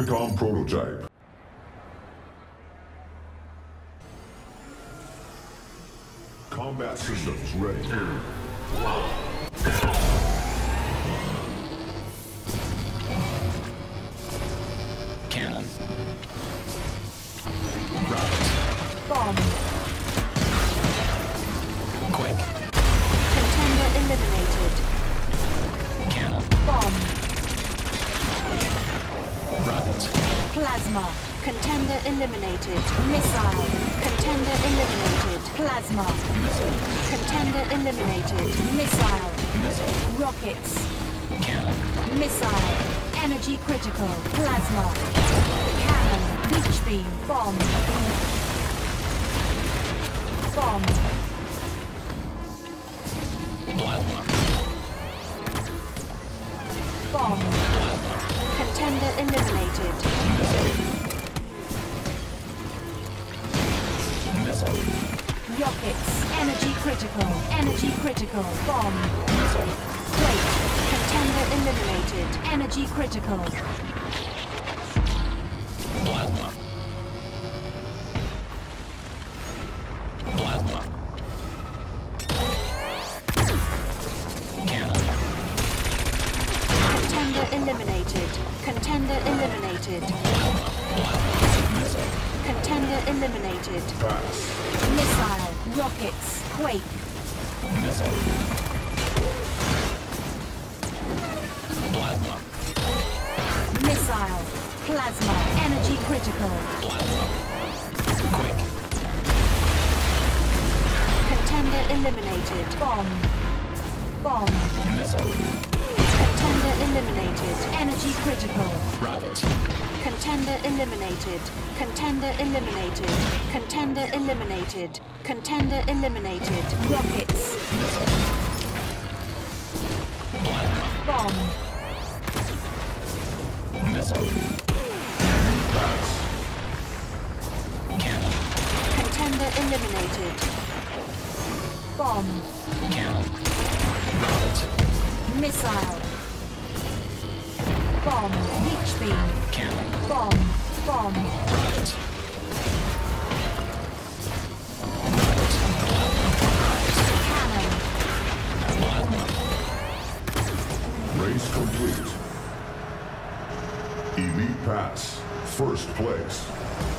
Auricom prototype. Combat systems ready. Cannon. Bomb. Quick. Contender eliminated. Cannon. Bomb. Rocket. Plasma. Contender eliminated. Missile. Contender eliminated. Plasma. Contender eliminated. Missile. Rockets. Cannon. Missile. Energy critical. Plasma. Cannon. Beach beam. Bomb. Bomb. Plasma. Bomb. Contender eliminated. Rockets. Energy critical. Energy critical. Bomb. Quake. Contender eliminated. Energy critical. Plasma. Plasma. Cannon. Contender eliminated. Contender eliminated. Contender eliminated. Pass. Missile. Rockets. Quake. Plasma. Missile. Plasma. Energy critical. Quick. Contender eliminated. Bomb. Bomb. Contender eliminated. Energy critical. Rocket. Contender eliminated. Contender eliminated. Contender eliminated. Contender eliminated. Rockets. Bomb. Pass. Cannon. Contender eliminated. Bomb. Cannon. Rocket. Missile. Bomb. Beach beam. Cannon. Bomb. Bomb. Rocket. Cannon. Race complete. Elite pass. First place.